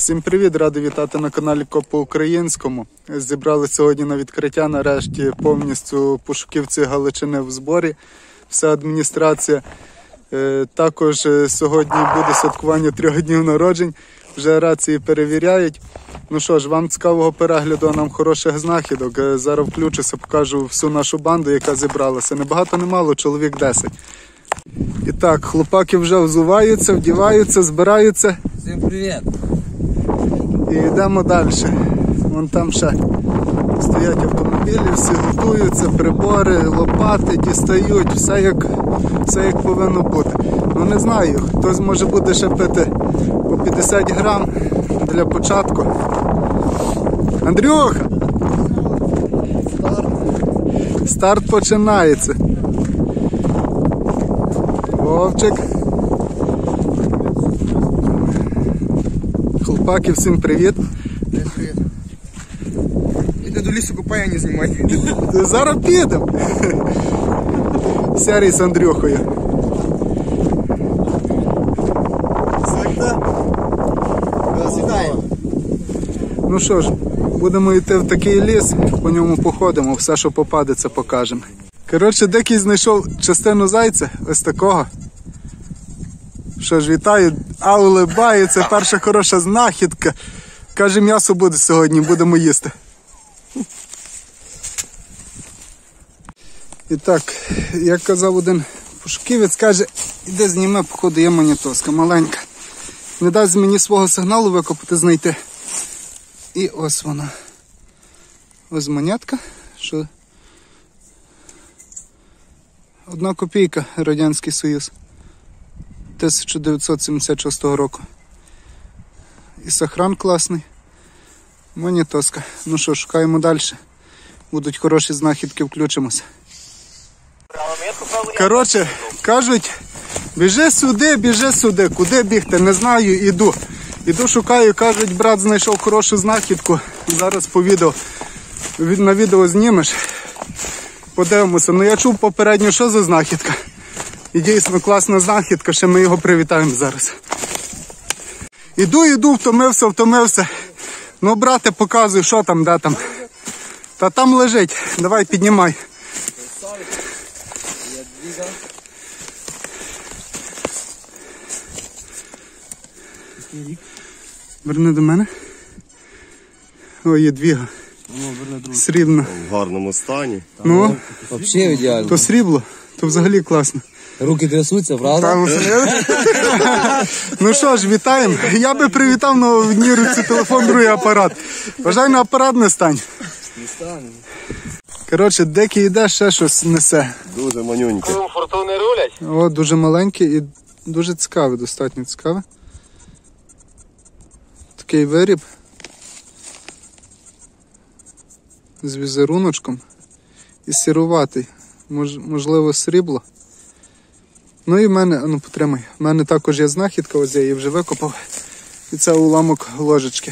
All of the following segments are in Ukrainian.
Всім привіт! Радий вітати на каналі Коп по-українському. Зібрали сьогодні на відкриття, нарешті повністю пошуківці Галичини в зборі. Вся адміністрація. Також сьогодні буде святкування 3 днів народжень. Вже рації перевіряють. Ну що ж, вам цікавого перегляду, нам хороших знахідок. Зараз включуся, покажу всю нашу банду, яка зібралася. Не багато, не мало, чоловік 10. І так, хлопаки вже взуваються, вдіваються, збираються. Всім привіт! І йдемо далі. Вон там ще стоять автомобілі, всі готуються, прибори, лопати дістають, все як повинно бути. Ну не знаю, хтось може буде ще пити по 50 грам для початку. Андрюха! Старт починається. Вовчик. Хлопаки, всім привіт. Привіт. Іди до лісу, купай, а не знімай. Зараз підемо. Сярій з Андрюхою. Ну що ж, будемо йти в такий ліс, по ньому походимо, все, що попадеться, покажемо. Коротше, дикий знайшов частину зайця, ось такого. Що ж, вітаю, улибається, перша хороша знахідка. Каже, м'ясо буде сьогодні, будемо їсти. І так, як казав один пошуківець, каже, іди зніми, походу є монетоска маленька. Не дасть мені свого сигналу викопати, знайти. І ось вона. Ось монетка, що 1 копійка, Радянський Союз. 1976 року. І сохран класний. Монетоска. Ну що, шукаємо далі. Будуть хороші знахідки, включимося. Коротше, кажуть, біжи сюди. Куди бігти, не знаю, іду. Іду шукаю, кажуть, брат знайшов хорошу знахідку. Зараз по відео, на відео знімеш. Подивимося. Ну я чув попередньо, що за знахідка. І дійсно класна знахідка, ще ми його привітаємо зараз. Іду, втомився. Ну, брате, показуй, що там, де там. Та там лежить, давай піднімай. Верни до мене. Ой, є двіга. Срібна. В гарному стані. Ну, Взагалі ідеально. то срібло, то взагалі класно. Руки трясуться, правда? Ну що ж, вітаємо. Я би привітав, але в одній руці телефон, другий апарат. Бажай на апарат не стань. Не стану. Коротше, дикий йде, ще щось несе. Дуже манюньке. Фортуни рулять? О, дуже маленький і дуже цікавий, достатньо цікавий. Такий виріб. З візеруночком. І сіруватий. Можливо, срібло. Ну і в мене, ну потримай, в мене також є знахідка, ось я її вже викопав. І це уламок ложечки.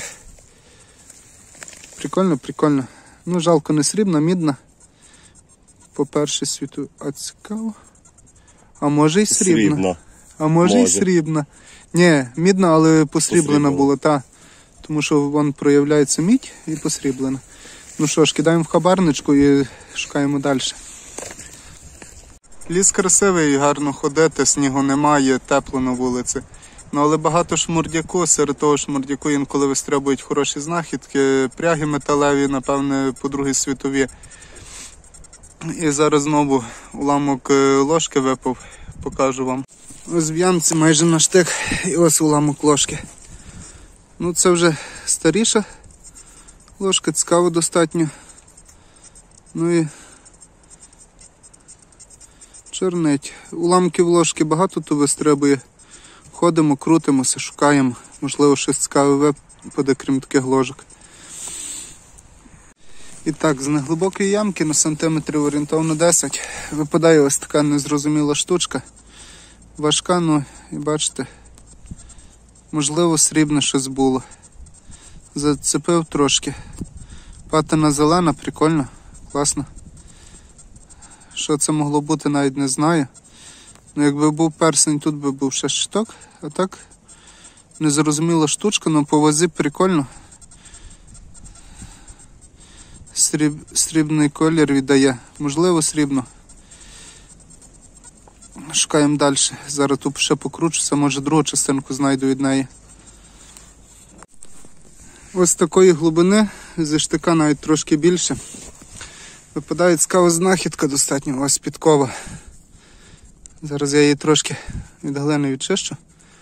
Прикольно. Ну жалко, не срібна, мідна. По-перше світу, а цікаво. А може й срібна. А може й срібна. Ні, мідна, але посріблена була, та. Тому що вон проявляється мідь і посріблена. Ну що ж, кидаємо в хабарничку і шукаємо далі. Ліс красивий, гарно ходити, снігу немає, тепло на вулиці. Ну, але багато шмурдяку, серед того шмурдяку інколи вистрибують хороші знахідки, пряги металеві, напевне, по Другій світовій. І зараз знову уламок ложки випав, покажу вам. Ось в ямці майже на штик, і ось уламок ложки. Ну, це вже старіша ложка, цікаво достатньо. Ну і чорнить. Уламків ложки багато тут вистрибує. Ходимо, крутимося, шукаємо. Можливо, щось цікаве випаде, крім таких ложок. І так, з неглибокої ямки на сантиметрів орієнтовно 10 випадає ось така незрозуміла штучка. Важка, ну і бачите, можливо, срібне щось було. Зацепив трошки. Патина зелена, прикольно, класно. Що це могло бути, навіть не знаю. Ну, якби був персень, тут би був ще щиток, а так Незрозуміла штучка, але по вазі прикольно. Срібний колір віддає. Можливо, срібно. Шукаємо далі. Зараз тут ще покручуся, може другу частинку знайду від неї. Ось такої глибини, зі штика навіть трошки більше. Випадає цікава знахідка достатньо, ось підкова. Зараз я її трошки від глини відчищу.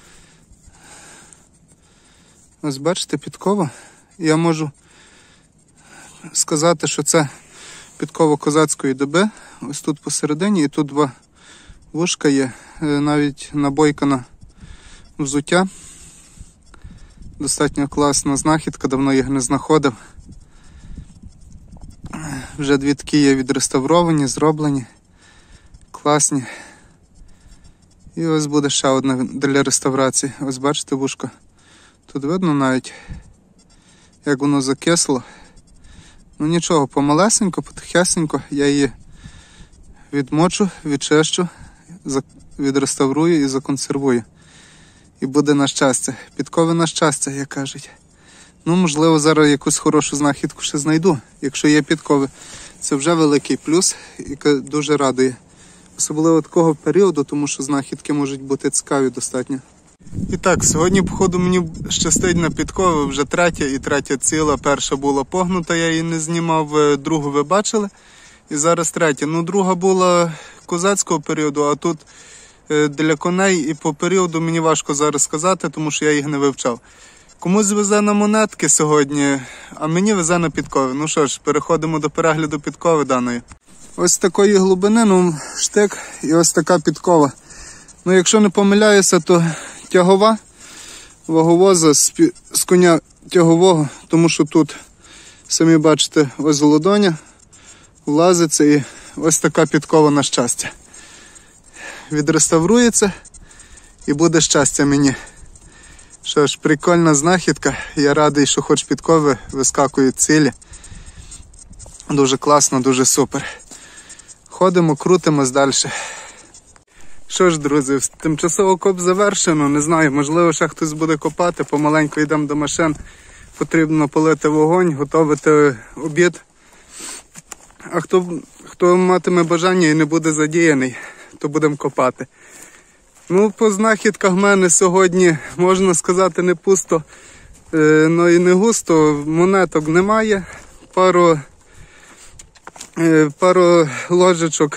Ось бачите, підкова. Я можу сказати, що це підкова козацької доби. Ось тут посередині і тут два вушка є. Навіть набойка на взуття. Достатньо класна знахідка, давно їх не знаходив. Вже дві такі є відреставровані, зроблені. Класні. І ось буде ще одна для реставрації. Ось бачите вушко. Тут видно навіть, як воно закисло. Ну нічого, помалесенько, потихесенько я її відмочу, відчищу, відреставрую і законсервую. І буде на щастя. Підкови на щастя, як кажуть. Ну, можливо, зараз якусь хорошу знахідку ще знайду. Якщо є підкови, це вже великий плюс, який дуже радує. Особливо такого періоду, тому що знахідки можуть бути цікаві достатньо. І так, сьогодні, походу, мені щастить на підкови, вже третя і третя ціла. Перша була погнута, я її не знімав, другу ви бачили. І зараз третя. Ну, друга була козацького періоду, а тут для коней і по періоду мені важко зараз сказати, тому що я їх не вивчав. Комусь везе на монетки сьогодні, а мені везе на підкови. Ну що ж, переходимо до перегляду підкови даної. Ось такої глибини, ну, штик і ось така підкова. Ну, якщо не помиляюся, то тягова, ваговоза з коня тягового, тому що тут, самі бачите, ось ладоня, влазиться і ось така підкова на щастя. Відреставрується і буде щастя мені. Що ж, прикольна знахідка, я радий, що хоч підкови вискакують цілі. Дуже класно, дуже супер. Ходимо, крутимось далі. Що ж, друзі, тимчасово коп завершено, не знаю, можливо ще хтось буде копати, помаленьку йдемо до машин, потрібно полити вогонь, готувати обід. А хто матиме бажання і не буде задіяний, то будемо копати. Ну, по знахідках в мене сьогодні, можна сказати, не пусто, ну і не густо, монеток немає, пару ложечок,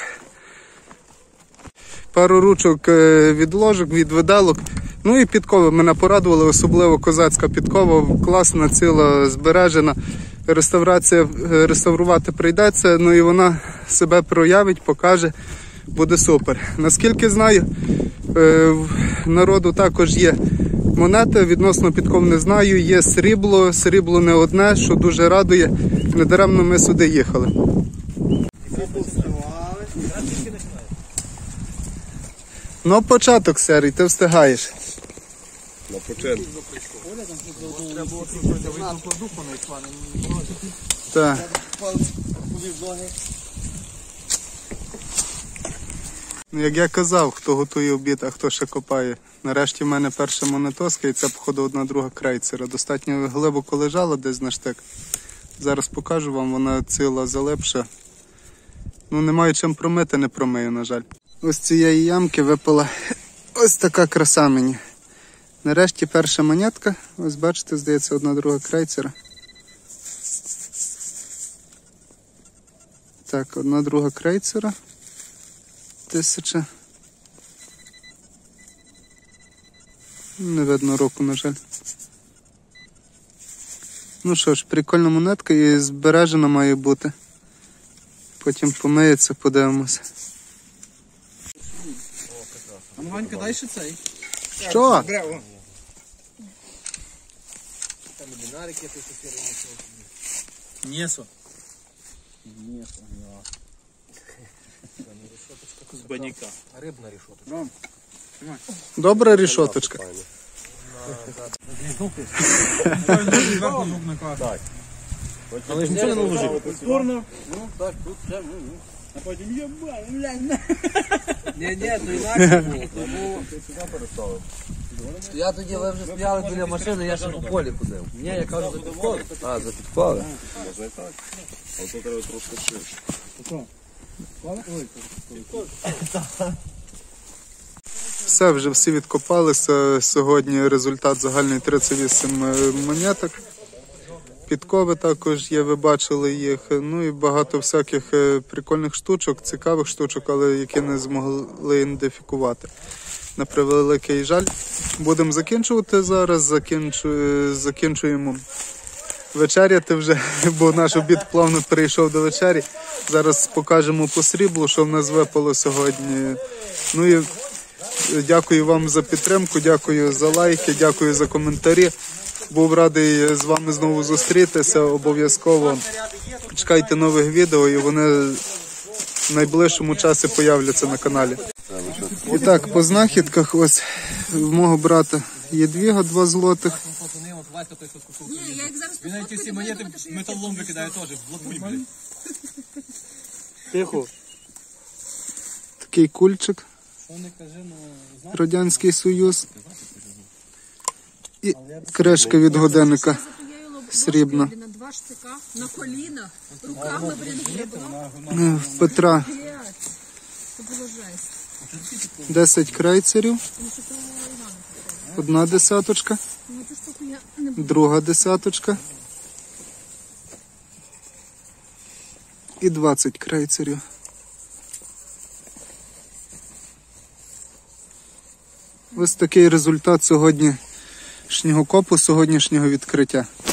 пару ручок від ложок, від виделок. Ну і підкови мене порадували, особливо козацька підкова, класна, ціла, збережена. Реставрувати прийдеться, ну і вона себе проявить, покаже, буде супер. Наскільки знаю, в народу також є монети, відносно підков не знаю, є срібло не одне, що дуже радує, недаремно ми сюди їхали. Ну, початок, Серій, ти встигаєш. На початку. Так. Ну, як я казав, хто готує обід, а хто ще копає. Нарешті в мене перша монетоска, і це, походу, одна друга крейцера. Достатньо глибоко лежала десь на штик. Зараз покажу вам, вона ціла, залипша. Ну, немає чим промити, не промию, на жаль. Ось з цієї ямки випала ось така краса мені. Нарешті перша монетка. Ось бачите, здається, одна друга крейцера. Так, одна друга крейцера. 1000. Не видно року, на жаль. Ну що ж, прикольна монетка і збережена має бути. Потім помиється, подивимося. А ну, Ванька, дай ще цей. Що? Там і динарики, ти що сіре не Нєсо. Нєсо, з баняка. Рибна рішоточка. Добра рішоточка. Але ж нічого не наложив. Спорно. Ну так, тут все. А потім єбай, блядь. Ні, то інакше було. Ти сюди переставив. Я тоді, ви вже стояли біля машини, я ще по полі ходив. Ні, я кажу, за підколи. А, за підколи. Можна і так. Але тут треба трошки ширше. Все, вже всі відкопалися. Сьогодні результат загальний 38 монеток. Підкови також є, ви бачили їх. Ну і багато всяких прикольних штучок, цікавих штучок, але які не змогли ідентифікувати. На превеликий жаль. Будемо закінчувати зараз, закінчуємо вечеряти вже, бо наш обід плавно перейшов до вечері. Зараз покажемо по сріблу, що в нас випало сьогодні. Ну і дякую вам за підтримку, дякую за лайки, дякую за коментарі. Був радий з вами знову зустрітися. Обов'язково чекайте нових відео і вони в найближчому часі появляться на каналі. І так, по знахідках, ось в мого брата Єдвіга 2 злотих. Ні, я як зараз Він навіть ці посмотрю, монети думаєте, що я металлом викидає теж, в блокуй, блін. Тихо. Такий кульчик. Що не кажи, ну, Радянський Союз. І кришка від годинника. Срібна. на 2 штика, на колінах, руками, грибно. В Петра Це було жесть. 10 крейцерів. Одна десяточка. Ну, цю штуку я не буду. Друга десяточка. І 20 крейцерів. Ось такий результат сьогоднішнього відкриття.